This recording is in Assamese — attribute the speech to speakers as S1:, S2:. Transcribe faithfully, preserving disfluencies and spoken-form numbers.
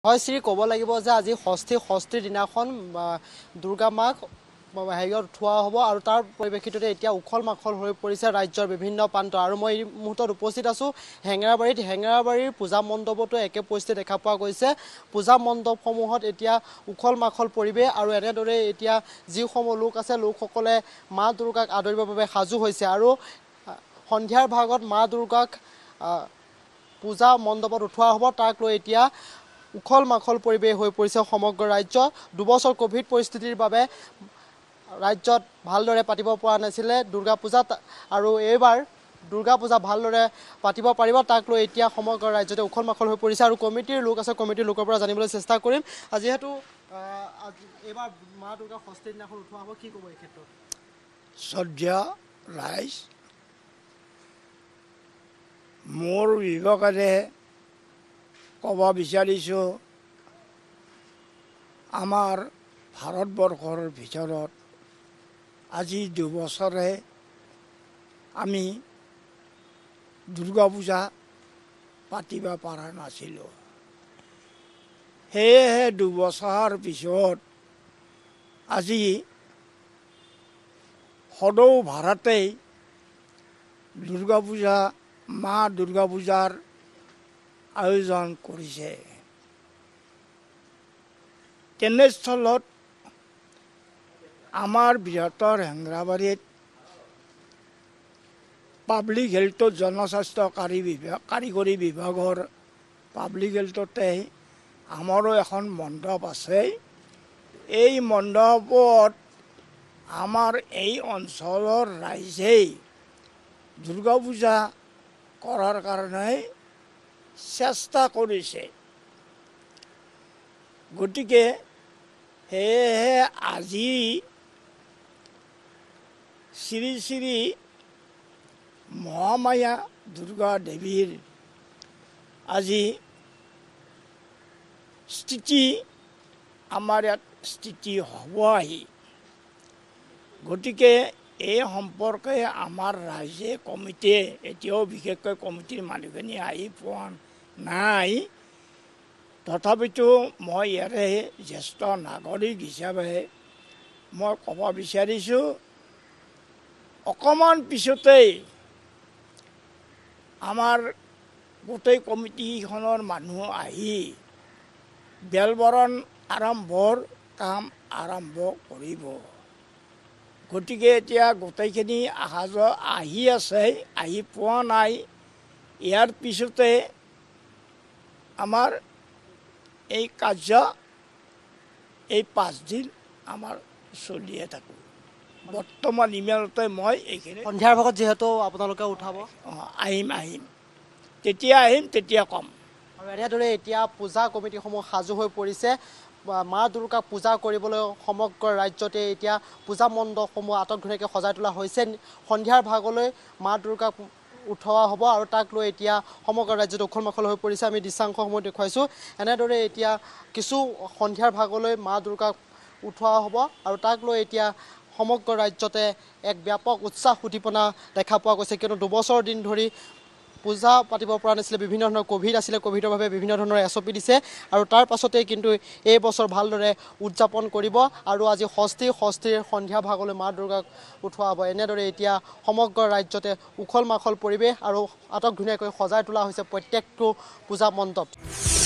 S1: হয় শ্ৰী ক'ব লাগিব যে আজি ষষ্ঠী ষষ্ঠীৰ দিনাখন দুৰ্গা মাক হেৰিয়ত উঠোৱা হ'ব আৰু তাৰ পৰিপ্ৰেক্ষিততে এতিয়া উখল মাখল হৈ পৰিছে ৰাজ্যৰ বিভিন্ন প্ৰান্ত আৰু মই এই মুহূৰ্তত উপস্থিত আছোঁ হেঙেৰাবাৰীত হেঙেৰাবাৰীৰ পূজা মণ্ডপতো একে পৰিস্থিতি দেখা পোৱা গৈছে পূজা মণ্ডপসমূহত এতিয়া উখল মাখল পৰিৱেশ আৰু এনেদৰে এতিয়া যিসমূহ লোক আছে লোকসকলে মা দুৰ্গাক আদৰিবৰ বাবে সাজু হৈছে আৰু সন্ধিয়াৰ ভাগত মা দুৰ্গাক পূজা মণ্ডপত উঠোৱা হ'ব তাক লৈ এতিয়া উখল মাখল পৰিৱেশ হৈ পৰিছে সমগ্ৰ ৰাজ্য দুবছৰ কোভিড পৰিস্থিতিৰ বাবে ৰাজ্যত ভালদৰে পাতিব পৰা নাছিলে দুৰ্গা পূজাত আৰু এইবাৰ দুৰ্গা পূজা ভালদৰে পাতিব পাৰিব তাক লৈ এতিয়া সমগ্ৰ ৰাজ্যতে উখল মাখল হৈ পৰিছে আৰু কমিটিৰ লোক আছে কমিটিৰ লোকৰ পৰা জানিবলৈ চেষ্টা কৰিম যিহেতু এইবাৰ মা দুৰ্গা ষষ্ঠীৰ দিনাখন উঠোৱা হ'ব কি ক'ব এই ক্ষেত্ৰত
S2: শ্ৰদ্ধেয় ৰাইজ মোৰ বিভাগৰে ক'ব বিচাৰিছোঁ আমাৰ ভাৰতবৰ্ষৰ ভিতৰত আজি দুবছৰে আমি দুৰ্গা পূজা পাতিব পৰা নাছিলোঁ সেয়েহে দুবছৰ পিছত আজি সদৌ ভাৰতেই দুৰ্গা পূজা মা দুৰ্গা পূজাৰ আয়োজন কৰিছে তেনেস্থলত আমাৰ বৃহত্তৰ হেঙেৰাবাৰীত পাব্লিক হেল্থৰ জনস্বাস্থ্যকাৰী বিভাগ কাৰিকৰী বিভাগৰ পাব্লিক হেল্থতে আমাৰো এখন মণ্ডপ আছে এই মণ্ডপত আমাৰ এই অঞ্চলৰ ৰাইজেই দুৰ্গা পূজা কৰাৰ কাৰণে চেষ্টা কৰিছে গতিকে সেয়েহে আজি শ্ৰী শ্ৰী মহামায়া দুৰ্গা দেৱীৰ আজি স্থিতি আমাৰ ইয়াত স্থিতি হ'ব আহি গতিকে এই সম্পৰ্কে আমাৰ ৰাইজে কমিটিয়ে এতিয়াও বিশেষকৈ কমিটিৰ মানুহখিনি আহি পোৱা নাই তথাপিতো মই ইয়াৰে জ্যেষ্ঠ নাগৰিক হিচাপে মই ক'ব বিচাৰিছোঁ অকণমান পিছতেই আমাৰ গোটেই কমিটিখনৰ মানুহ আহি বেলবৰণ আৰম্ভৰ কাম আৰম্ভ কৰিব গতিকে এতিয়া গোটেইখিনি অহা যোৱা আহি আছে আহি পোৱা নাই ইয়াৰ পিছতে আমাৰ এই কাৰ্য এই পাঁচদিন আমাৰ চলিয়ে থাকোঁ বৰ্তমান ইমানতে মই এইখিনি
S1: সন্ধিয়াৰ ভাগত যিহেতু আপোনালোকে উঠাব
S2: অঁ আহিম আহিম তেতিয়া আহিম তেতিয়া ক'ম
S1: আৰু এনেদৰে এতিয়া পূজা কমিটিসমূহ সাজু হৈ পৰিছে মা দুৰ্গাক পূজা কৰিবলৈ সমগ্ৰ ৰাজ্যতে এতিয়া পূজা মণ্ডপসমূহ আটকধুনীয়াকৈ সজাই তোলা হৈছে সন্ধিয়াৰ ভাগলৈ মা দুৰ্গাক উঠোৱা হ'ব আৰু তাক লৈ এতিয়া সমগ্ৰ ৰাজ্যত উখল মাখল হৈ পৰিছে আমি দৃশ্যাংশসমূহ দেখুৱাইছোঁ এনেদৰে এতিয়া কিছু সন্ধিয়াৰ ভাগলৈ মা দুৰ্গাক উঠোৱা হ'ব আৰু তাক লৈ এতিয়া সমগ্ৰ ৰাজ্যতে এক ব্যাপক উৎসাহ উদ্দীপনা দেখা পোৱা গৈছে কিয়নো দুবছৰ দিন ধৰি পূজা পাতিব পৰা নাছিলে বিভিন্ন ধৰণৰ কোভিড আছিলে কোভিডৰ বাবে বিভিন্ন ধৰণৰ এছ অ' পি দিছে আৰু তাৰ পাছতেই কিন্তু এই বছৰ ভালদৰে উদযাপন কৰিব আৰু আজি ষষ্ঠী ষষ্ঠীৰ সন্ধিয়া ভাগলৈ মা দুৰ্গাক উঠোৱা হ'ব এনেদৰে এতিয়া সমগ্ৰ ৰাজ্যতে উখল মাখল পৰিৱেশ আৰু আটক ধুনীয়াকৈ সজাই তোলা হৈছে প্ৰত্যেকটো পূজা মণ্ডপ